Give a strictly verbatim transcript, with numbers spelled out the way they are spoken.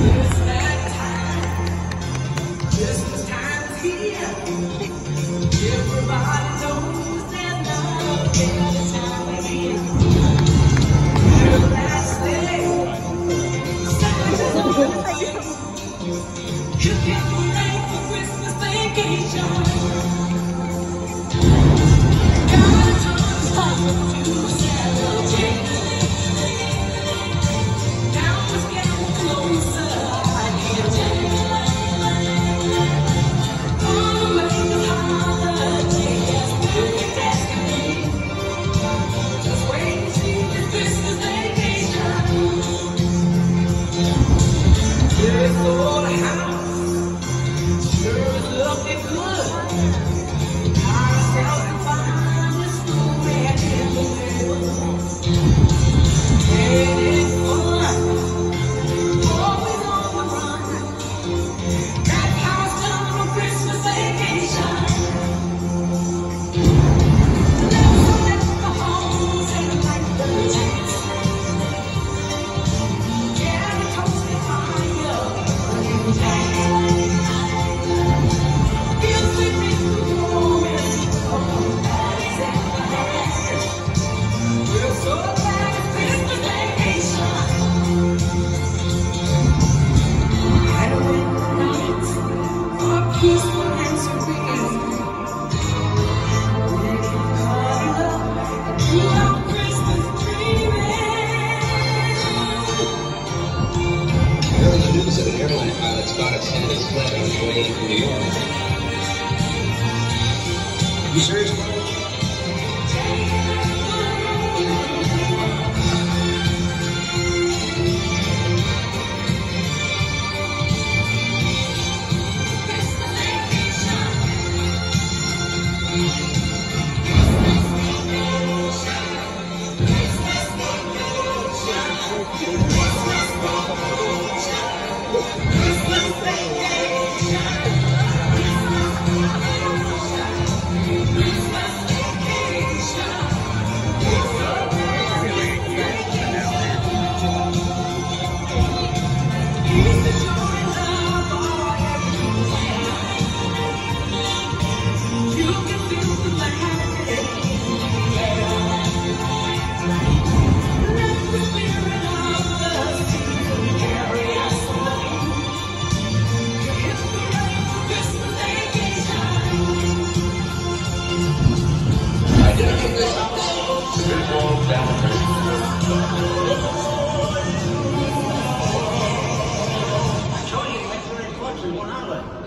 It's that time, Christmas time's here. Everybody knows there's not a better time of year. Till last day, Santa's on the way. You get ready for Christmas vacation. Got a ton of stuff to celebrate. Now it's getting closer, I can't wait. Gonna make the holiday as perfect as can be. Just wait and see the Christmas vacation. This old house sure is looking good. Ourselves the finest room in the world. Ain't it fun? Always on the run. That house coming on Christmas vacation. Let's let the home take like the dance. Yeah, the toasted fire burning down. Feel sweet mixed with romance. Oh, that's in the hand. We're so glad it's Christmas vacation. And when the nights are peaceful and serene, we can cuddle up and do our Christmas dreaming. Early news of an airline pilot spotted Santa's sled on his way from New York. You serious? One outlet.